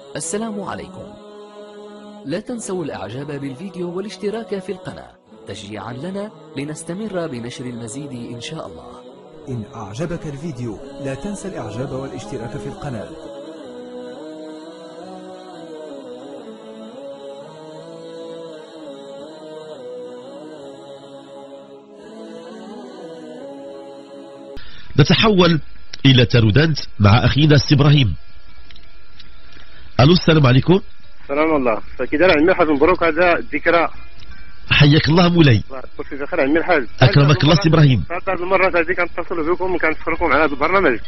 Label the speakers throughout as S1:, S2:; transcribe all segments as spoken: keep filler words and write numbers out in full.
S1: السلام عليكم. لا تنسوا الاعجاب بالفيديو والاشتراك في القناة تشجيعا لنا لنستمر بنشر المزيد ان شاء الله.
S2: إن أعجبك الفيديو لا تنسى الإعجاب والاشتراك في القناة.
S3: نتحول إلى تارودانت مع أخينا السي إبراهيم. ألو، السلام عليكم.
S4: سلام الله. كي داير عمي الحاج؟ مبروك هذا الذكرى.
S3: حياك الله مولاي.
S4: الله يكون بخير عمي الحاج.
S3: أكرمك الله سي إبراهيم.
S4: هذه المرات هذه كنتصل بكم وكنشكركم على هذا البرنامج.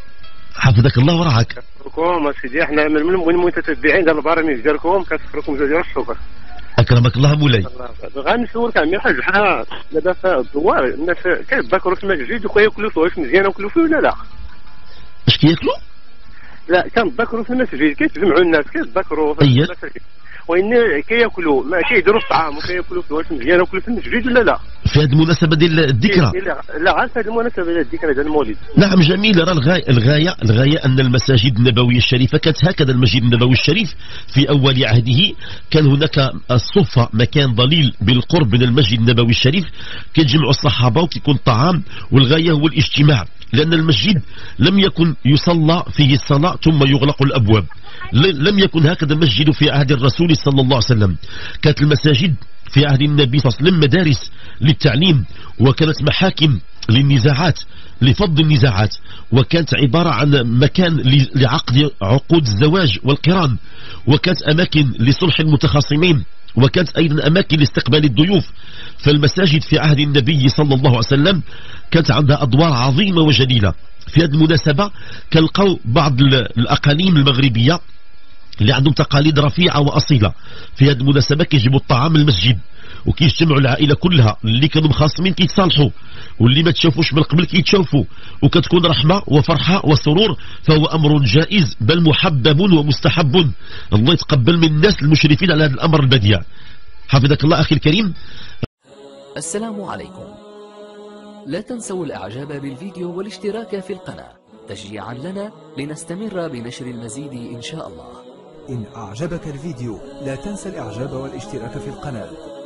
S3: حفظك الله ورعاك.
S4: كنشكركم اسيدي، احنا من المتتبعين ديال البرامج ديالكم، كنشكركم جزيل الشكر.
S3: أكرمك الله مولاي.
S4: غنسولك عمي الحاج، بحال دابا في الدوار الناس كيتذكروا في المسجد وكياكلوا فيه، واش مزيان ياكلوا فيه ولا لا؟
S3: اش كياكلوا؟
S4: لا كنتذكروا في المسجد كيتجمعوا الناس كيتذكروا في المسجد، وإن كياكلوا ما كيديروا الطعام وكياكلوا فيه، واش مزيان ياكلوا في المسجد ولا لا؟
S3: في هذه المناسبة ديال الذكرى؟
S4: لا غير في هذه المناسبة ديال الذكرى ديال المولد.
S3: نعم جميل. راه الغاية الغاية الغاية أن المساجد النبوية الشريفة كانت هكذا. المسجد النبوي الشريف في أول عهده كان هناك الصفة، مكان ضليل بالقرب من المسجد النبوي الشريف، كيتجمعوا الصحابة وكيكون الطعام، والغاية هو الاجتماع، لأن المسجد لم يكن يصلى فيه الصلاة ثم يغلق الأبواب. لم يكن هكذا المسجد في عهد الرسول صلى الله عليه وسلم. كانت المساجد في عهد النبي صلى الله عليه وسلم مدارس للتعليم، وكانت محاكم للنزاعات لفض النزاعات، وكانت عبارة عن مكان لعقد عقود الزواج والقران، وكانت أماكن لصلح المتخاصمين، وكانت أيضا أماكن لاستقبال الضيوف. فالمساجد في عهد النبي صلى الله عليه وسلم كانت عندها أدوار عظيمة وجليلة. في هذه المناسبة كنلقاو بعض الأقاليم المغربية اللي عندهم تقاليد رفيعة وأصيلة. في هذه المناسبة كيجيبوا الطعام للمسجد، وكيجتمعوا العائلة كلها، اللي كانوا مخاصمين كيتصالحوا، واللي ما تشافوش من قبل كيتشافوا، وكتكون رحمة وفرحة وسرور. فهو أمر جائز بل محبب ومستحب. الله يتقبل من الناس المشرفين على هذا الأمر البديع. حفظك الله أخي الكريم.
S1: السلام عليكم. لا تنسوا الاعجاب بالفيديو والاشتراك في القناة تشجيعا لنا لنستمر بنشر المزيد ان شاء الله.
S2: إن أعجبك الفيديو لا تنسى الإعجاب والاشتراك في القناة.